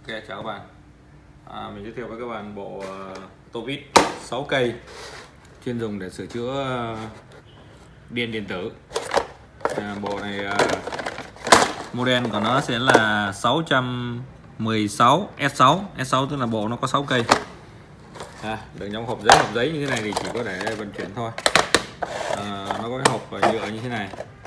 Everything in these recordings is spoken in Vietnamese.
Chào các bạn. Mình giới thiệu với các bạn bộ tô vít 6 cây chuyên dùng để sửa chữa điện điện tử. Bộ này model của nó sẽ là 616 S6. S6 tức là bộ nó có 6 cây. Đựng trong hộp giấy như thế này thì chỉ có để vận chuyển thôi. Nó có cái hộp nhựa như thế này.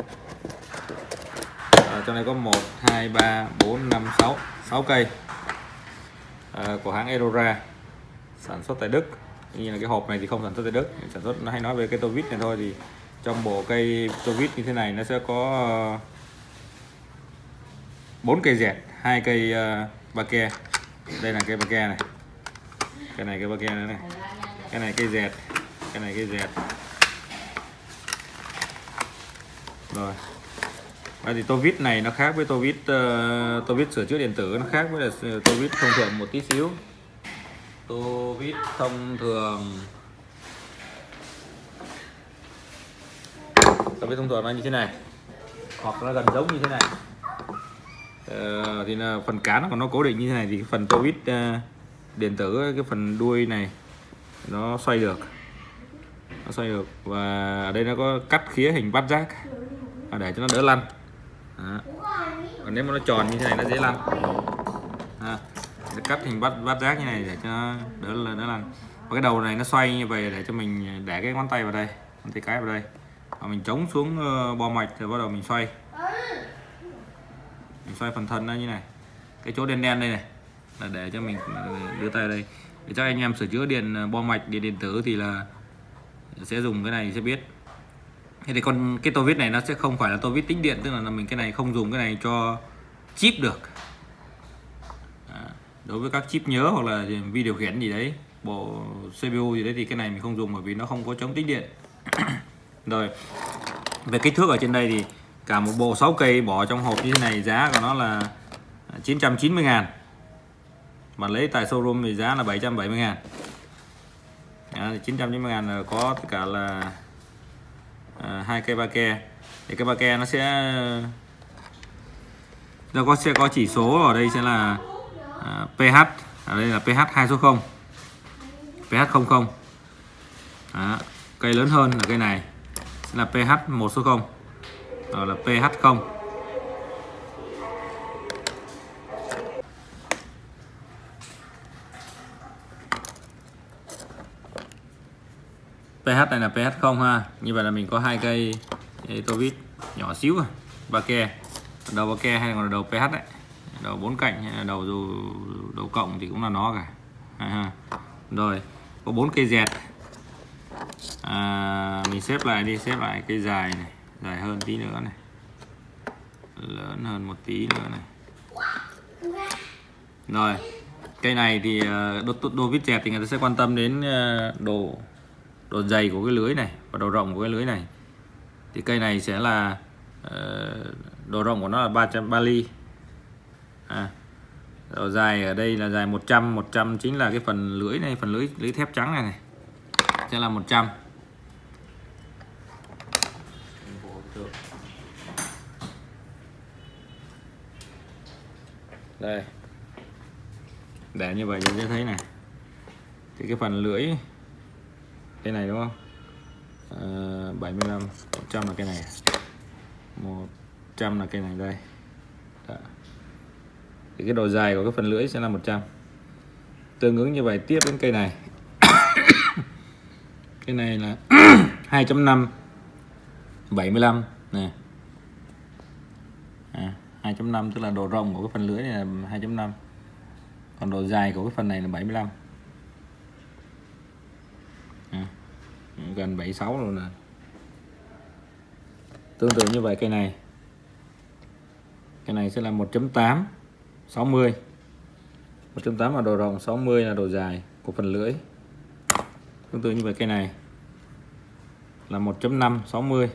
Trong này có 1, 2, 3, 4, 5, 6 cây của hãng Edora, sản xuất tại Đức. Như là cái hộp này thì không sản xuất tại Đức, sản xuất, nó hay nói về cái tô vít này thôi. Thì trong bộ cây tô vít như thế này nó sẽ có 4 cây dẹt, 2 cây ba ke. Đây là cây ba ke này, cái này cây ba ke này, cái này cây dẹt, cái này cây dẹt. Rồi. Thì tô vít này nó khác với tô vít sửa chữa điện tử, nó khác với là tô vít thông thường một tí xíu. Tô vít thông thường nó như thế này, hoặc nó gần giống như thế này. Thì là phần cán của nó cố định như thế này, thì cái phần tô vít điện tử, cái phần đuôi này nó xoay được, và ở đây nó có cắt khía hình bát giác để cho nó đỡ lăn. Còn nếu mà nó tròn như thế này nó dễ lăn. Cắt hình bát giác như này để cho nó đỡ lăn. Và cái đầu này nó xoay như vậy để cho mình để cái ngón tay vào đây, ngón tay cái vào đây, và mình chống xuống bo mạch rồi bắt đầu mình xoay. Phần thân nó như này. Cái chỗ đen đen đây này là để cho mình đưa tay đây. Để cho anh em sửa chữa điện bo mạch, điện tử thì là sẽ dùng cái này sẽ biết. Thế thì cái tô vít này nó sẽ không phải là tô vít tĩnh điện, tức là mình cái này không dùng cái này cho chip được. Đối với các chip nhớ hoặc là vi điều khiển gì đấy, bộ CPU gì đấy, thì cái này mình không dùng, bởi vì nó không có chống tĩnh điện. Rồi, về kích thước ở trên đây thì cả một bộ 6 cây bỏ trong hộp như thế này, giá của nó là 990.000. Mà lấy tại showroom thì giá là 770.000. 990.000 là có tất cả là 2 cây ba ke. Thì cây ba ke nó sẽ có chỉ số ở đây sẽ là pH, ở đây là pH 2 số 0, pH 00. Cây lớn hơn là cây này sẽ là pH 1 số 0, rồi là pH 0. pH này là pH 0 ha. Như vậy là mình có 2 cây tô vít nhỏ xíu à, ba ke. Đầu ba ke hay là đầu pH đấy, đầu 4 cạnh hay là đầu cộng thì cũng là nó cả. Rồi, có 4 cây dẹt. Mình xếp lại cây dài này, dài hơn tí nữa này, lớn hơn một tí nữa này. Rồi, cây này thì đô vít dẹt thì người ta sẽ quan tâm đến độ dày của cái lưới này và độ rộng của cái lưới này. Thì cây này sẽ là độ rộng của nó là 3 ly. Độ dài ở đây là dài 100 chính là cái phần lưới này, phần lưới thép trắng này sẽ là 100. Đây, để như vậy chúng ta thấy này, thì cái phần lưỡi cái này đúng không, 75, 100 là cái này, 100 là cái này đây. Đó. Thì cái độ dài của cái phần lưỡi sẽ là 100. Tương ứng như vậy tiếp đến cây này. Cái này là 2.5, 75 này. 2.5 tức là độ rộng của cái phần lưỡi này là 2.5. Còn độ dài của cái phần này là 75. Gần 76 rồi nè. Tương tự như vậy cây này sẽ là 1.8, 60. 1.8 là độ rộng, 60 là độ dài của phần lưỡi. Tương tự như vậy cây này là 1.5, 60.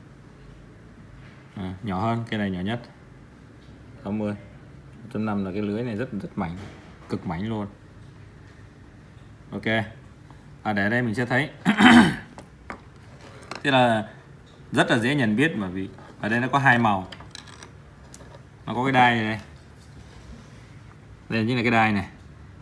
Nhỏ hơn, cây này nhỏ nhất, 60. 1.5 là cái lưới này rất mảnh, cực mảnh luôn. Ok. Để đây mình sẽ thấy. Thế là rất là dễ nhận biết, bởi vì ở đây nó có 2 màu. Nó có cái đai này, Đây chính là cái đai này.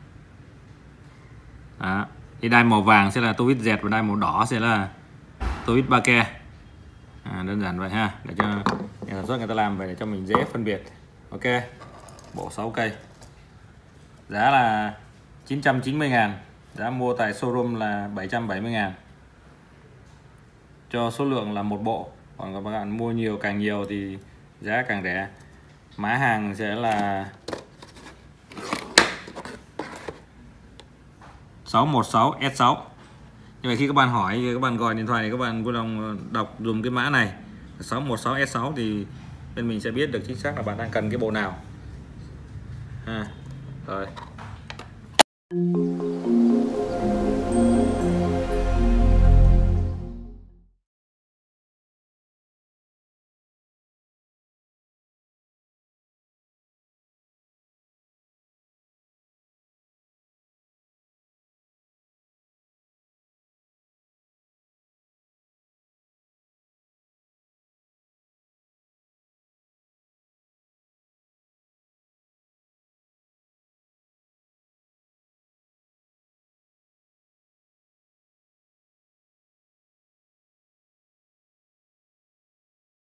Đó. Thì đai màu vàng sẽ là tô vít dẹt và đai màu đỏ sẽ là tô vít ba ke. Đơn giản vậy ha, để cho nhà sản xuất người ta làm vậy để cho mình dễ phân biệt. Ok, bộ 6 cây giá là 990.000, giá mua tại showroom là 770.000, cho số lượng là một bộ. Còn các bạn mua nhiều càng nhiều thì giá càng rẻ. Mã hàng sẽ là 616S6. Nhưng mà khi các bạn hỏi thì các bạn gọi điện thoại thì các bạn vui lòng đọc dùng cái mã này 616S6 thì bên mình sẽ biết được chính xác là bạn đang cần cái bộ nào. Rồi.